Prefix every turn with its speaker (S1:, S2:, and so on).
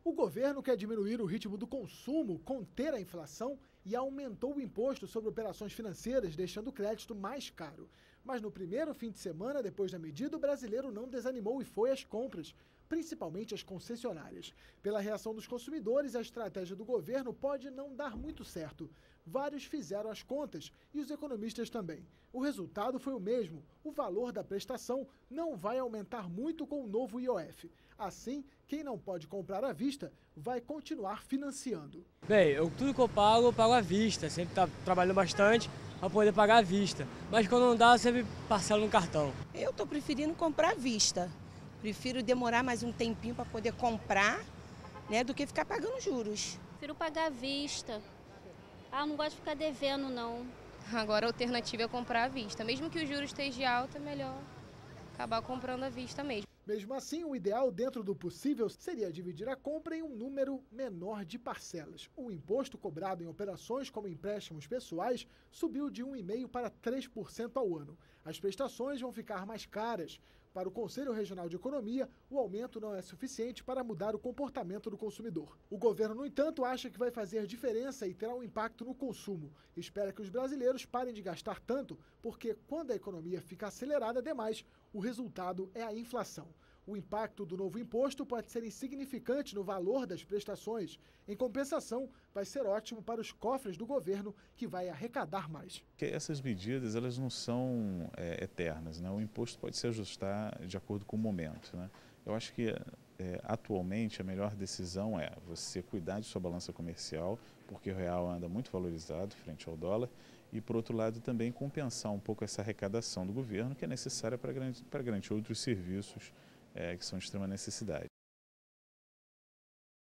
S1: O governo quer diminuir o ritmo do consumo, conter a inflação e aumentou o imposto sobre operações financeiras, deixando o crédito mais caro. Mas no primeiro fim de semana, depois da medida, o brasileiro não desanimou e foi às compras, principalmente as concessionárias. Pela reação dos consumidores, a estratégia do governo pode não dar muito certo. Vários fizeram as contas e os economistas também. O resultado foi o mesmo. O valor da prestação não vai aumentar muito com o novo IOF. Assim, quem não pode comprar à vista vai continuar financiando.
S2: Bem, tudo que eu pago à vista. Sempre trabalhando bastante para poder pagar à vista. Mas quando não dá, eu sempre parcelo no cartão.
S3: Eu estou preferindo comprar à vista. Prefiro demorar mais um tempinho para poder comprar, né, do que ficar pagando juros.
S4: Prefiro pagar à vista. Não gosto de ficar devendo, não.
S5: Agora a alternativa é comprar à vista. Mesmo que o juros esteja alto, é melhor acabar comprando à vista mesmo.
S1: Mesmo assim, o ideal dentro do possível seria dividir a compra em um número menor de parcelas. O imposto cobrado em operações como empréstimos pessoais subiu de 1,5% para 3% ao ano. As prestações vão ficar mais caras. Para o Conselho Regional de Economia, o aumento não é suficiente para mudar o comportamento do consumidor. O governo, no entanto, acha que vai fazer diferença e terá um impacto no consumo. Espera que os brasileiros parem de gastar tanto, porque quando a economia fica acelerada demais, o resultado é a inflação. O impacto do novo imposto pode ser insignificante no valor das prestações. Em compensação, vai ser ótimo para os cofres do governo, que vai arrecadar mais.
S6: Essas medidas elas não são eternas, né? O imposto pode se ajustar de acordo com o momento, né? Eu acho que atualmente a melhor decisão é você cuidar de sua balança comercial, porque o real anda muito valorizado frente ao dólar, e por outro lado também compensar um pouco essa arrecadação do governo, que é necessária para garantir outros serviços que são de extrema necessidade.